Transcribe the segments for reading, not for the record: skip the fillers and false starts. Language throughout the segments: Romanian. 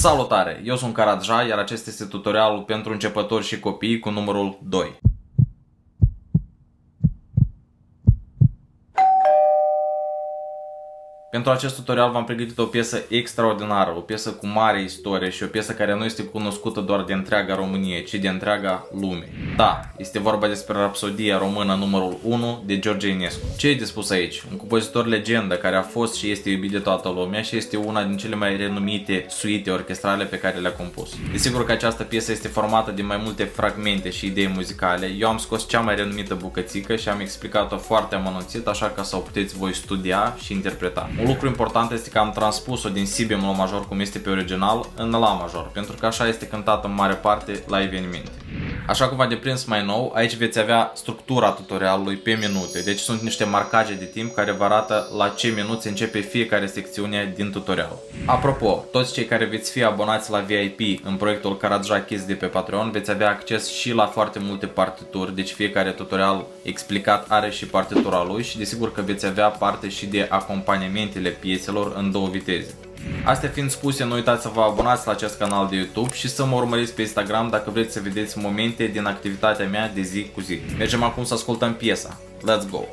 Salutare! Eu sunt Karadja, iar acesta este tutorialul pentru începători și copii cu numărul 2. Pentru acest tutorial v-am pregătit o piesă extraordinară, o piesă cu mare istorie și o piesă care nu este cunoscută doar de întreaga Românie, ci de întreaga lume. Da, este vorba despre Rapsodia română numărul 1 de George Enescu. Ce e de spus aici? Un compozitor legendă care a fost și este iubit de toată lumea și este una din cele mai renumite suite orchestrale pe care le-a compus. Desigur că această piesă este formată din mai multe fragmente și idei muzicale. Eu am scos cea mai renumită bucățică și am explicat-o foarte amănunțit, așa că să o puteți voi studia și interpreta. Un lucru important este că am transpus-o din si bemol major, cum este pe original, în la major, pentru că așa este cântată în mare parte la evenimente. Așa cum v-a deprins mai nou, aici veți avea structura tutorialului pe minute, deci sunt niște marcaje de timp care vă arată la ce minut începe fiecare secțiune din tutorial. Apropo, toți cei care veți fi abonați la VIP în proiectul Karadja Kids de pe Patreon veți avea acces și la foarte multe partituri, deci fiecare tutorial explicat are și partitura lui și desigur că veți avea parte și de acompaniamentele pieselor în două viteze. Astea fiind spuse, nu uitați să vă abonați la acest canal de YouTube și să mă urmăriți pe Instagram dacă vreți să vedeți momente din activitatea mea de zi cu zi. Mergem acum să ascultăm piesa. Let's go!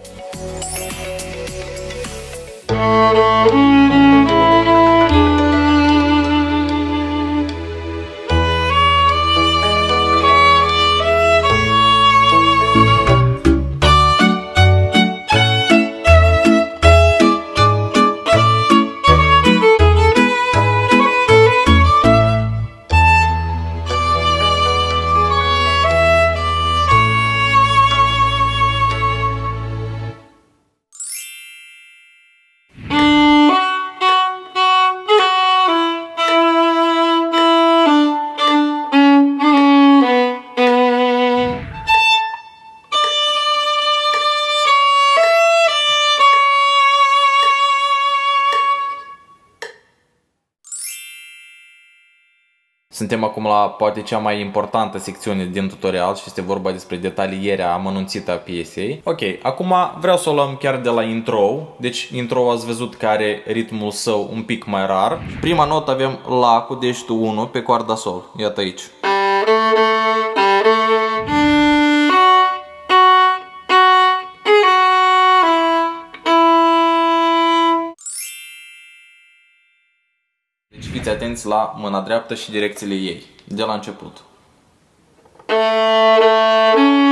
Suntem acum la poate cea mai importantă secțiune din tutorial și este vorba despre detalierea amănunțită a piesei. Ok, acum vreau să o luăm chiar de la intro. Deci intro ați văzut că are ritmul său un pic mai rar. Prima notă avem la cu deștul 1 pe coarda sol. Iată aici. Deci fiți atenți la mâna dreaptă și direcțiile ei, de la început.